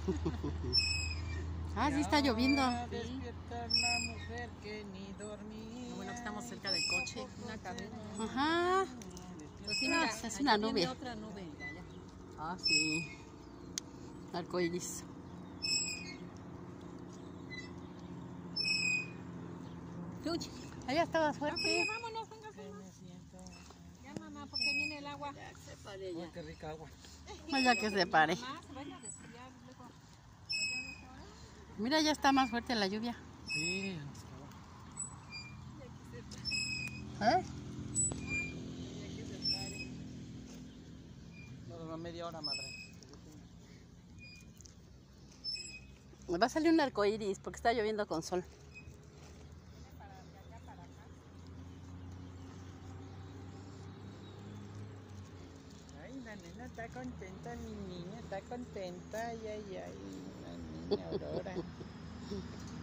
Ah, sí está lloviendo. Despierta la mujer que ni dormía. Lo bueno que estamos cerca del coche, una cadena. Ajá. Pues sí, No, mira, es una allá nube. viene otra nube, allá. Ah, sí. Arcoíris. Uy, Allá estaba fuerte. vámonos, venga, Me siento. ya mamá, porque viene el agua. Uy, qué rica agua. Vaya que se pare. Mamá, se vaya a desviar luego. Mira, ya está más fuerte la lluvia. Sí, ¿Eh? nos duró media hora, madre. Va a salir un arcoíris porque está lloviendo con sol. Ay, la nena está contenta, mi niña está contenta. Ay, ay, ay, la niña Aurora.